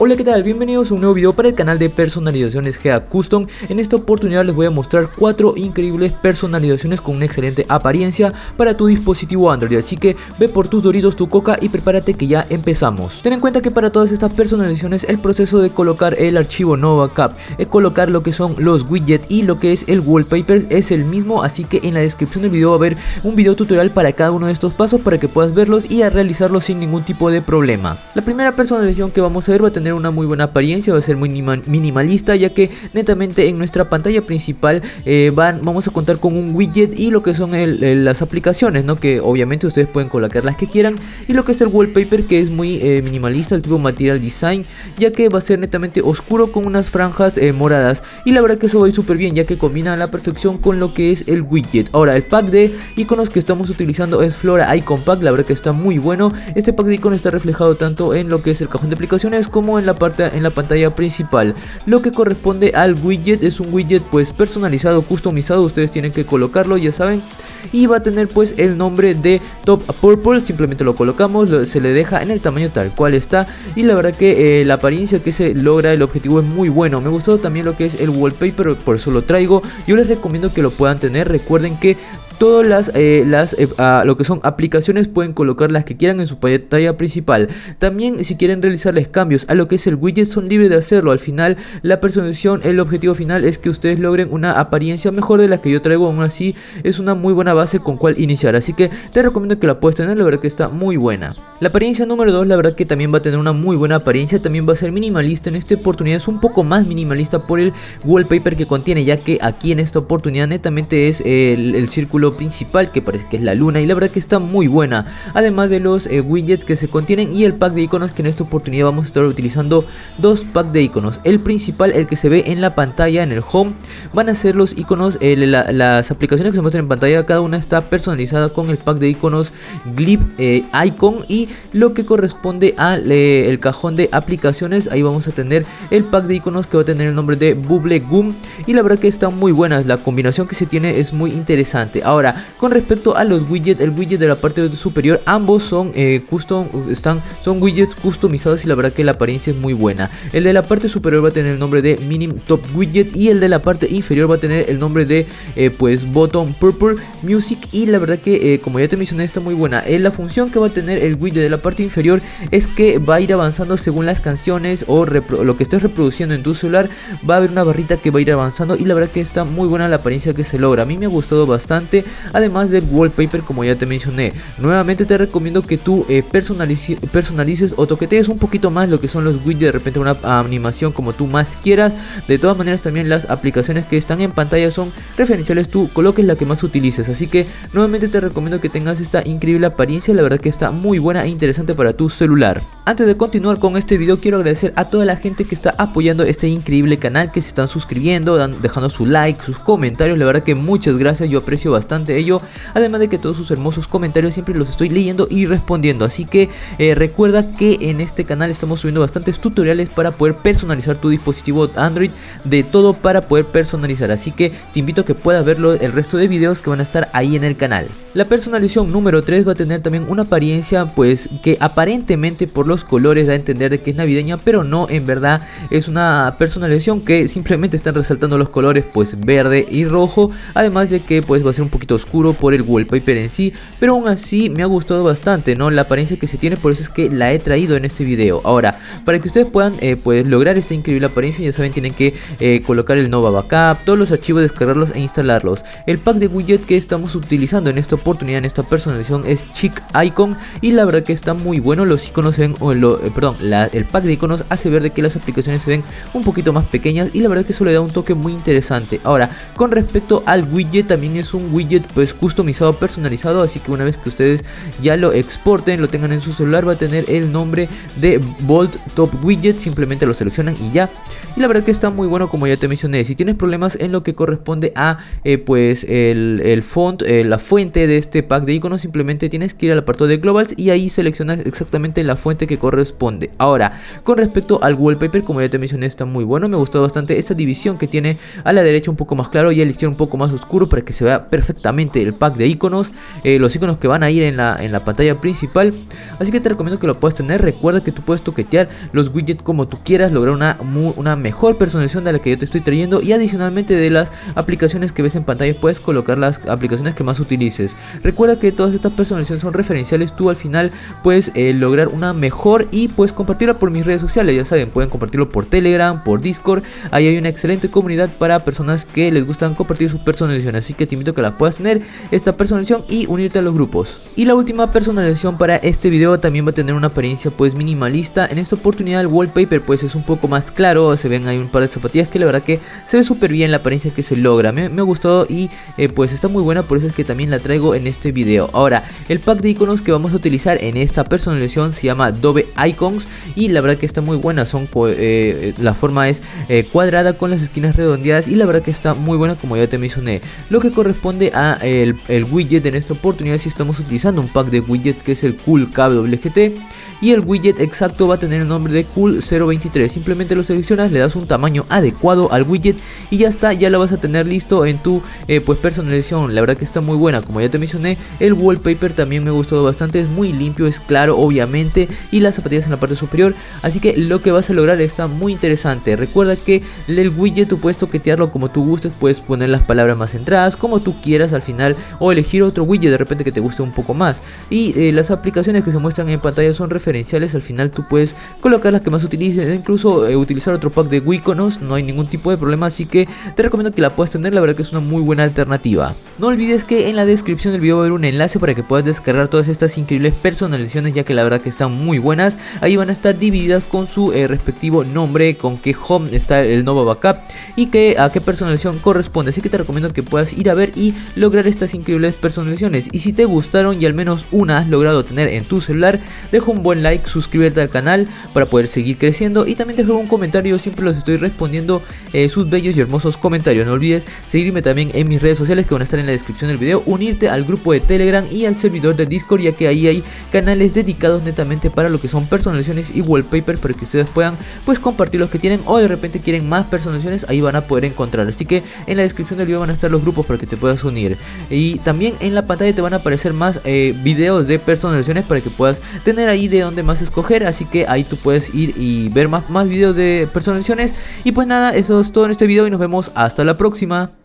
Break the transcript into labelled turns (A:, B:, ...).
A: Hola, ¿qué tal? Bienvenidos a un nuevo video para el canal de personalizaciones GA Custom. En esta oportunidad les voy a mostrar 4 increíbles personalizaciones con una excelente apariencia para tu dispositivo Android. Así que ve por tus Doritos, tu Coca y prepárate que ya empezamos. Ten en cuenta que para todas estas personalizaciones el proceso de colocar el archivo No Backup, colocar lo que son los widgets y lo que es el wallpaper es el mismo. Así que en la descripción del video va a haber un video tutorial para cada uno de estos pasos para que puedas verlos y a realizarlos sin ningún tipo de problema. La primera personalización que vamos a ver va a tener una muy buena apariencia, va a ser muy minimalista, ya que netamente en nuestra pantalla principal vamos a contar con un widget y lo que son las aplicaciones, ¿no? Que obviamente ustedes pueden colocar las que quieran, y lo que es el wallpaper, que es muy minimalista, el tipo material design, ya que va a ser netamente oscuro con unas franjas moradas, y la verdad que eso va a ir súper bien, ya que combina a la perfección con lo que es el widget. Ahora, el pack de iconos que estamos utilizando es Flora Icon Pack, la verdad que está muy bueno. Este pack de iconos está reflejado tanto en lo que es el cajón de aplicaciones como en la pantalla principal. Lo que corresponde al widget es un widget pues personalizado, customizado, ustedes tienen que colocarlo, ya saben, y va a tener pues el nombre de Top Purple. Simplemente lo colocamos, se le deja en el tamaño tal cual está, y la verdad que la apariencia que se logra, el objetivo es muy bueno. Me gustó también lo que es el wallpaper, por eso lo traigo. Yo les recomiendo que lo puedan tener. Recuerden que todas lo que son aplicaciones pueden colocar las que quieran en su pantalla principal. También, si quieren realizarles cambios a lo que es el widget, son libres de hacerlo. Al final, la personalización, el objetivo final es que ustedes logren una apariencia mejor de la que yo traigo. Aún así, es una muy buena base con cual iniciar, así que te recomiendo que la puedas tener, la verdad que está muy buena. La apariencia número 2, la verdad que también va a tener una muy buena apariencia, también va a ser minimalista. En esta oportunidad es un poco más minimalista por el wallpaper que contiene, ya que aquí en esta oportunidad netamente es el círculo principal, que parece que es la luna, y la verdad que está muy buena, además de los widgets que se contienen y el pack de iconos, que en esta oportunidad vamos a estar utilizando dos packs de iconos. El principal, el que se ve en la pantalla, en el home, van a ser los iconos, las aplicaciones que se muestran en pantalla, cada una está personalizada con el pack de iconos Glip Icon, y lo que corresponde al el cajón de aplicaciones, ahí vamos a tener el pack de iconos que va a tener el nombre de Bubble Gum, y la verdad que están muy buenas, la combinación que se tiene es muy interesante. Ahora, con respecto a los widgets, el widget de la parte superior, ambos son son widgets customizados, y la verdad que la apariencia es muy buena. El de la parte superior va a tener el nombre de Minim Top Widget, y el de la parte inferior va a tener el nombre de pues Bottom Purple Music, y la verdad que como ya te mencioné, está muy buena. La función que va a tener el widget de la parte inferior es que va a ir avanzando según las canciones o lo que estés reproduciendo en tu celular. Va a haber una barrita que va a ir avanzando, y la verdad que está muy buena la apariencia que se logra. A mí me ha gustado bastante, además del wallpaper, como ya te mencioné. Nuevamente te recomiendo que tú personalices o toquetees un poquito más lo que son los widgets, de repente una animación como tú más quieras. De todas maneras, también las aplicaciones que están en pantalla son referenciales, tú coloques la que más utilices. Así que nuevamente te recomiendo que tengas esta increíble apariencia, la verdad que está muy buena e interesante para tu celular. Antes de continuar con este video, quiero agradecer a toda la gente que está apoyando este increíble canal, que se están suscribiendo, dejando su like, sus comentarios, la verdad que muchas gracias, yo aprecio bastante ello, además de que todos sus hermosos comentarios siempre los estoy leyendo y respondiendo. Así que recuerda que en este canal estamos subiendo bastantes tutoriales para poder personalizar tu dispositivo Android, de todo para poder personalizar, así que te invito a que puedas verlo, el resto de videos que van a estar ahí en el canal. La personalización número 3 va a tener también una apariencia pues que aparentemente por los colores da a entender de que es navideña, pero no, en verdad es una personalización que simplemente están resaltando los colores pues verde y rojo, además de que pues va a ser un poquito oscuro por el wallpaper en sí, pero aún así me ha gustado bastante, ¿no? La apariencia que se tiene, por eso es que la he traído en este video. Ahora, para que ustedes puedan pues lograr esta increíble apariencia, ya saben, tienen que colocar el Nova Backup, todos los archivos, descargarlos e instalarlos. El pack de widget que estamos utilizando en esta oportunidad, en esta personalización, es Chic Icon, y la verdad que está muy bueno. Los iconos se ven, el pack de iconos hace ver de que las aplicaciones se ven un poquito más pequeñas, y la verdad que eso le da un toque muy interesante. Ahora, con respecto al widget, también es un widget pues customizado, personalizado, así que una vez que ustedes ya lo exporten, lo tengan en su celular, va a tener el nombre de Bold Top Widget, simplemente lo seleccionan y ya. Y la verdad que está muy bueno, como ya te mencioné. Si tienes problemas en lo que corresponde a pues el font, la fuente de este pack de iconos, simplemente tienes que ir al apartado de Globals y ahí seleccionas exactamente la fuente que corresponde. Ahora, con respecto al wallpaper, como ya te mencioné, está muy bueno. Me gustó bastante esta división que tiene a la derecha un poco más claro y a la izquierda un poco más oscuro, para que se vea perfectamente directamente el pack de iconos, los iconos que van a ir en la pantalla principal. Así que te recomiendo que lo puedas tener. Recuerda que tú puedes toquetear los widgets como tú quieras, lograr una mejor personalización de la que yo te estoy trayendo, y adicionalmente de las aplicaciones que ves en pantalla puedes colocar las aplicaciones que más utilices. Recuerda que todas estas personalizaciones son referenciales, tú al final puedes lograr una mejor y puedes compartirla por mis redes sociales. Ya saben, pueden compartirlo por Telegram, por Discord. Ahí hay una excelente comunidad para personas que les gustan compartir sus personalizaciones, así que te invito a que las puedas tener, esta personalización, y unirte a los grupos. Y la última personalización para este video también va a tener una apariencia pues minimalista. En esta oportunidad el wallpaper pues es un poco más claro, se ven ahí un par de zapatillas que la verdad que se ve súper bien la apariencia que se logra. Me ha gustado y pues está muy buena, por eso es que también la traigo en este video. Ahora, el pack de iconos que vamos a utilizar en esta personalización se llama Adobe Icons, y la verdad que está muy buena. La forma es cuadrada con las esquinas redondeadas, y la verdad que está muy buena, como ya te mencioné. Lo que corresponde a el widget, en esta oportunidad si estamos utilizando un pack de widget que es el Cool KWGT, y el widget exacto va a tener el nombre de Cool 023. Simplemente lo seleccionas, le das un tamaño adecuado al widget y ya está, ya lo vas a tener listo en tu pues personalización. La verdad que está muy buena, como ya te mencioné. El wallpaper también me ha gustado bastante, es muy limpio, es claro obviamente, y las zapatillas en la parte superior, así que lo que vas a lograr está muy interesante. Recuerda que el widget tú puedes toquetearlo como tú gustes, puedes poner las palabras más centradas como tú quieras al final, o elegir otro widget de repente que te guste un poco más. Y las aplicaciones que se muestran en pantalla son referenciales, al final tú puedes colocar las que más utilices, incluso utilizar otro pack de iconos, no hay ningún tipo de problema, así que te recomiendo que la puedas tener. La verdad que es una muy buena alternativa. No olvides que en la descripción del video va a haber un enlace para que puedas descargar todas estas increíbles personalizaciones, ya que la verdad que están muy buenas. Ahí van a estar divididas con su respectivo nombre, con qué home está el Nova Backup y a qué personalización corresponde, así que te recomiendo que puedas ir a ver y lograr estas increíbles personalizaciones. Y si te gustaron y al menos una has logrado tener en tu celular, deja un buen like, suscríbete al canal para poder seguir creciendo, y también deja un comentario, siempre los estoy respondiendo sus bellos y hermosos comentarios. No olvides seguirme también en mis redes sociales que van a estar en la descripción del video, unirte al grupo de Telegram y al servidor de Discord, ya que ahí hay canales dedicados netamente para lo que son personalizaciones y wallpaper, para que ustedes puedan pues compartir los que tienen, o de repente quieren más personalizaciones, ahí van a poder encontrar. Así que en la descripción del video van a estar los grupos para que te puedas unir, y también en la pantalla te van a aparecer más videos de personalizaciones para que puedas tener ahí de dónde más escoger, así que ahí tú puedes ir y ver más videos de personalizaciones. Y pues nada, eso es todo en este video y nos vemos hasta la próxima.